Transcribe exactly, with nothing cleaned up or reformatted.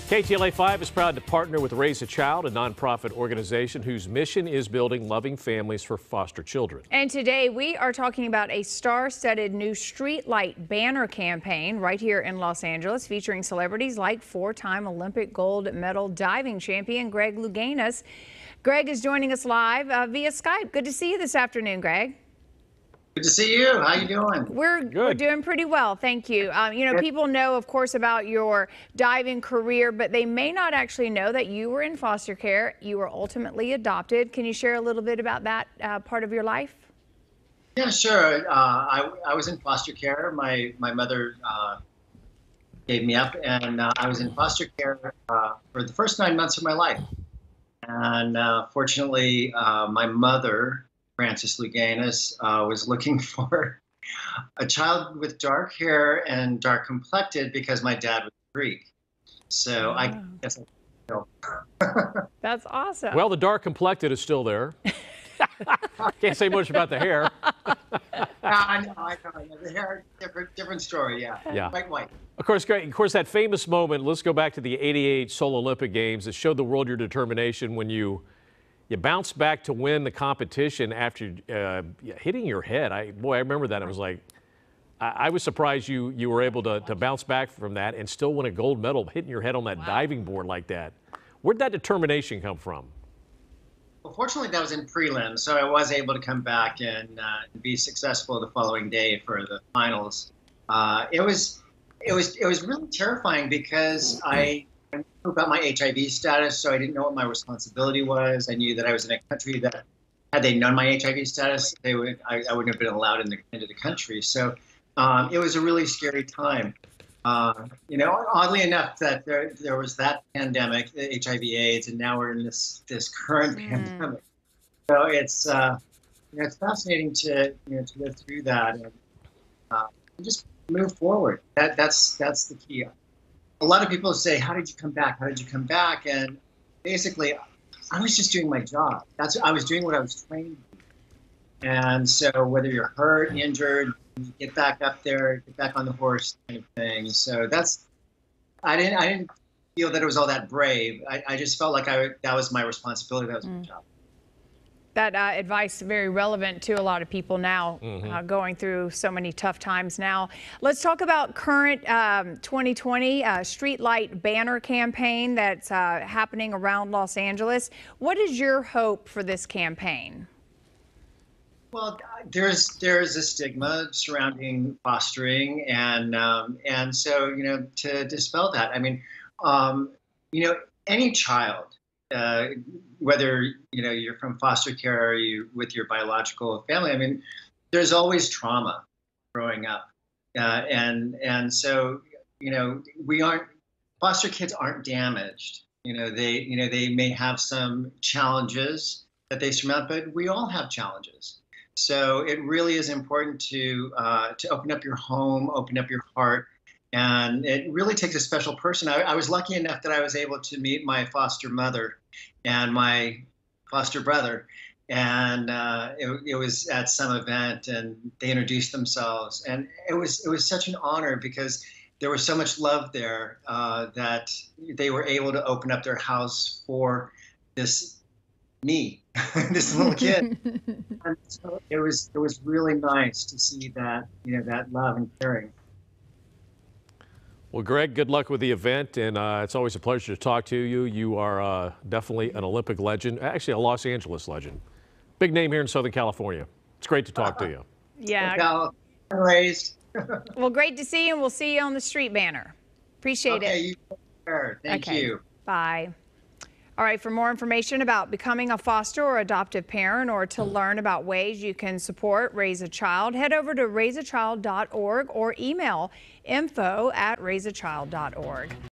K T L A five is proud to partner with RaiseAChild, a nonprofit organization whose mission is building loving families for foster children. And today we are talking about a star-studded new streetlight banner campaign right here in Los Angeles, featuring celebrities like four-time Olympic gold medal diving champion Greg Louganis. Greg is joining us live uh, via Skype. Good to see you this afternoon, Greg. Good to see you. How you doing? We're, we're doing pretty well, thank you. Um, you know, people know, of course, about your diving career, but they may not actually know that you were in foster care. You were ultimately adopted. Can you share a little bit about that uh, part of your life? Yeah, sure. Uh, I, I was in foster care. My, my mother uh, gave me up, and uh, I was in foster care uh, for the first nine months of my life. And uh, fortunately, uh, my mother, Frances Louganis, uh, was looking for a child with dark hair and dark complected because my dad was Greek. So oh. I guess I know. That's awesome. Well, the dark complected is still there. Can't say much about the hair. I know, I know. The hair, different, different story. Yeah. Yeah. White, white. Of course, of course, that famous moment. Let's go back to the eighty-eight Seoul Olympic Games that showed the world your determination when you. You bounced back to win the competition after uh, hitting your head. I, boy, I remember that. It was like, I, I was surprised you you were able to, to bounce back from that and still win a gold medal, hitting your head on that wow. diving board like that. Where'd that determination come from? Well, fortunately, that was in prelims, so I was able to come back and uh, be successful the following day for the finals. Uh, it was, it was, it was really terrifying because I. I knew about my H I V status, so I didn't know what my responsibility was. I knew that I was in a country that, had they known my H I V status, they would I, I wouldn't have been allowed in the, into the country. So um, it was a really scary time. Uh, you know, oddly enough, that there there was that pandemic, the H I V AIDS, and now we're in this this current mm. pandemic. So it's uh, you know, it's fascinating to you know to go through that and uh, just move forward. That that's that's the key. A lot of people say, how did you come back? How did you come back? And basically, I was just doing my job. That's I was doing what I was trained to do. And so whether you're hurt, injured, you get back up there, get back on the horse kind of thing. So that's, I didn't, I didn't feel that it was all that brave. I, I just felt like I, that was my responsibility. That was mm. my job. That uh, advice is very relevant to a lot of people now, mm-hmm. uh, going through so many tough times now. Let's talk about current um, twenty twenty uh, streetlight banner campaign that's uh, happening around Los Angeles. What is your hope for this campaign? Well, there's there's a stigma surrounding fostering, and um, and so you know to dispel that. I mean, um, you know, any child. Uh, whether you know you're from foster care or you with your biological family, I mean, there's always trauma growing up, uh, and and so you know we aren't foster kids aren't damaged. You know they you know they may have some challenges that they surmount, but we all have challenges. So it really is important to uh, to open up your home, open up your heart. And it really takes a special person. I, I was lucky enough that I was able to meet my foster mother and my foster brother. And uh, it, it was at some event, and they introduced themselves. And it was it was such an honor because there was so much love there uh, that they were able to open up their house for this me, this little kid. And so it was it was really nice to see that you know that love and caring. Well, Greg, good luck with the event, and uh, it's always a pleasure to talk to you. You are uh, definitely an Olympic legend, actually a Los Angeles legend. Big name here in Southern California. It's great to talk uh, to you. Yeah. Raised. Well, great to see you, and we'll see you on the street banner. Appreciate okay, it. You care. Thank okay. you. Bye. All right, for more information about becoming a foster or adoptive parent, or to learn about ways you can support Raise a Child, head over to raise a child dot org or email info at raise a child dot org.